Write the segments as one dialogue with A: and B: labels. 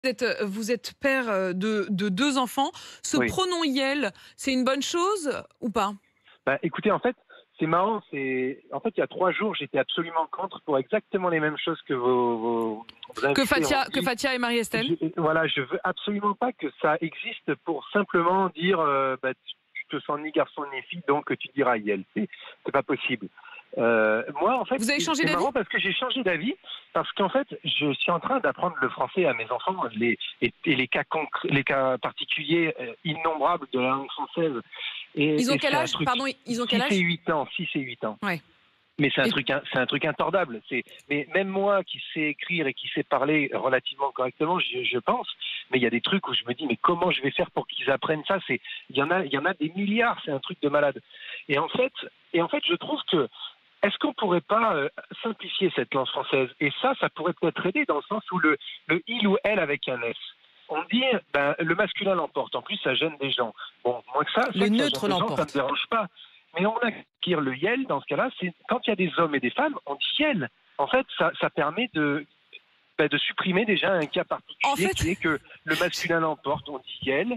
A: Vous êtes père de deux enfants. Ce
B: Oui.
A: pronom Yel, c'est une bonne chose ou pas?
B: Bah, écoutez, en fait, c'est marrant. En fait, il y a 3 jours, j'étais absolument contre pour exactement les mêmes choses que vos
A: Que
B: invités ont
A: Fatia, que
B: dit.
A: Fatia et Marie-Estelle?
B: Voilà, je veux absolument pas que ça existe pour simplement dire tu te sens ni garçon ni fille, donc tu diras Yel. C'est pas possible. Moi, en fait,
A: Vous avez changé
B: c'est
A: d'avis?
B: marrant parce que j'ai changé d'avis, parce qu'en fait, je suis en train d'apprendre le français à mes enfants, et les les cas particuliers innombrables de la langue française.
A: Ils ont
B: Et
A: quel
B: c'est un
A: âge?
B: truc,
A: Pardon, ils ont quel
B: 6 et
A: âge?
B: 8 ans, 6 et 8 ans.
A: Ouais.
B: Mais
A: Et-
B: c'est un truc intordable. Mais même moi qui sais écrire et qui sais parler relativement correctement, je pense, mais il y a des trucs où je me dis, mais comment je vais faire pour qu'ils apprennent ça? Il y en a des milliards, c'est un truc de malade. Et en fait, je trouve que, est-ce qu'on pourrait pas simplifier cette langue française? Et ça pourrait peut-être aider dans le sens où le il ou elle avec un S. On dit, le masculin l'emporte. En plus, ça gêne des gens. Bon, moins que ça
C: Le
B: que ça
C: neutre
B: gêne des gens, ça me
C: l'emporte.
B: dérange pas. Mais on a qu'à le yel, dans ce cas-là, c'est quand il y a des hommes et des femmes, on dit yel. En fait, ça permet de supprimer déjà un cas
A: En
B: particulier
A: fait,
B: qui est que le masculin l'emporte, on dit yel.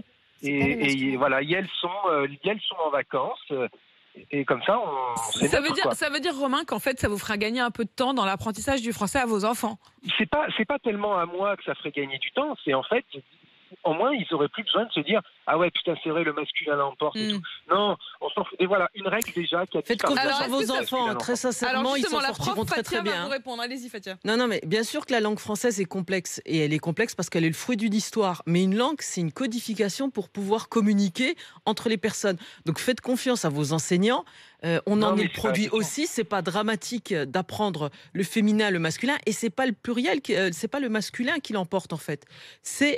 B: Et voilà, yel sont en vacances. Et comme ça, c'est
A: ça veut
B: neutre,
A: dire,
B: quoi.
A: ça veut dire, Romain, qu'en fait, ça vous fera gagner un peu de temps dans l'apprentissage du français à vos enfants.
B: C'est pas tellement à moi que ça ferait gagner du temps, c'est en fait, au moins, ils auraient plus besoin de se dire ah ouais, putain, c'est vrai, le masculin l'emporte et
A: Hmm.
B: tout. Non, on s'en fout. Et voilà, une règle déjà qui a
C: Faites
B: disparu.
C: confiance
A: Alors,
C: à
A: est-ce
C: vos
A: que ça-
C: enfants, très
A: Alors
C: sincèrement, ils
A: justement,
C: s'en
A: la prof
C: sortiront très
A: Fatia
C: très
A: va
C: bien.
A: vous répondre. Allez-y, Fatia.
C: Non, non, mais bien sûr que la langue française est complexe. Et elle est complexe parce qu'elle est le fruit d'une histoire. Mais une langue, c'est une codification pour pouvoir communiquer entre les personnes. Donc faites confiance à vos enseignants. On
B: Non,
C: en est
B: mais
C: le
B: c'est pas la
C: produit
B: question.
C: aussi. C'est pas dramatique d'apprendre le féminin, le masculin. Et c'est pas le pluriel, c'est pas le masculin qui l'emporte en fait. C'est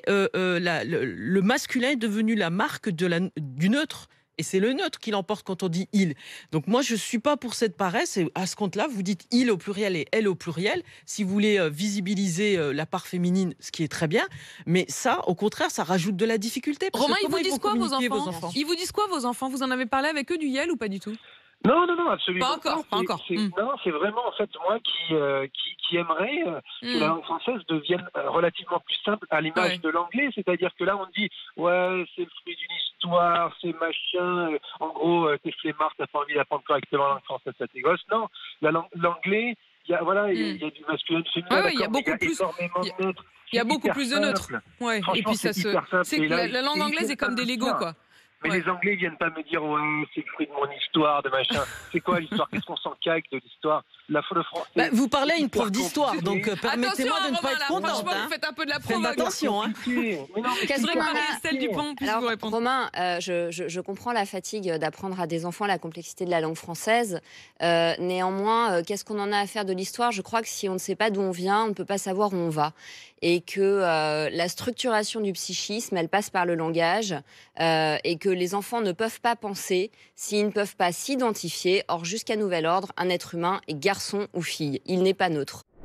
C: le masculin est devenu la marque du neutre. Et c'est le neutre qui l'emporte quand on dit il. Donc moi, je ne suis pas pour cette paresse. Et à ce compte-là, vous dites il au pluriel et elle au pluriel. Si vous voulez visibiliser la part féminine, ce qui est très bien. Mais ça, au contraire, ça rajoute de la difficulté. Parce que
A: Romain, ils
C: comment
A: vous disent
C: vont
A: quoi, vos
C: communiquer,
A: enfants? Ils vous disent quoi, vos enfants? Vous en avez parlé avec eux du Yel ou pas du tout?
B: Non, non, non, absolument
A: Pas encore, pas encore.
B: Non, c'est vraiment en fait moi qui aimerais que la langue française devienne relativement plus simple à l'image
A: Ouais.
B: de l'anglais. C'est-à-dire que là, on dit ouais, c'est le fruit d'une histoire, c'est machin. En gros, t'es flemmard, t'as pas envie d'apprendre correctement la langue française à tes gosses. Non, l'anglais, il y a du masculin, du féminin,
A: Ouais, ouais, il y a
B: d'accord, mais
A: beaucoup plus.
B: énormément
A: Il y a,
B: de neutres.
A: il y a
B: C'est
A: beaucoup
B: hyper
A: plus de neutres.
B: simple.
A: Ouais. Et
B: Franchement,
A: puis
B: c'est hyper simple.
A: c'est
B: Et
A: que
B: là,
A: la langue
B: ils
A: anglaise
B: viennent
A: est
B: pas
A: comme des
B: me
A: Legos,
B: dire.
A: quoi.
B: Mais
A: Ouais.
B: les Anglais viennent pas me dire ouais, c'est le fruit de mon histoire, de machin. C'est quoi l'histoire? Qu'est-ce qu'on s'en cague de l'histoire? Le français.
C: Bah, vous parlez à une
B: hyper
C: prof d'histoire,
B: compliqué.
C: donc permettez-moi de ne pas
A: Romain,
C: être
A: là,
C: contente.
A: franchement,
C: Hein.
A: vous faites un peu de la
C: Faites
A: provoque.
C: attention. Hein.
B: Compliqué. Mais non, mais c'est
A: J'aimerais que
B: hyper
A: Marie-Estelle
B: compliqué.
A: Dupont puisse
D: Alors,
A: vous répondre.
D: Romain, je comprends la fatigue d'apprendre à des enfants la complexité de la langue française. Néanmoins, qu'est-ce qu'on en a à faire de l'histoire? Je crois que si on ne sait pas d'où on vient, on ne peut pas savoir où on va. Et que la structuration du psychisme, elle passe par le langage, et que les enfants ne peuvent pas penser s'ils ne peuvent pas s'identifier. Or, jusqu'à nouvel ordre, un être humain est garçon ou fille. Il n'est pas neutre.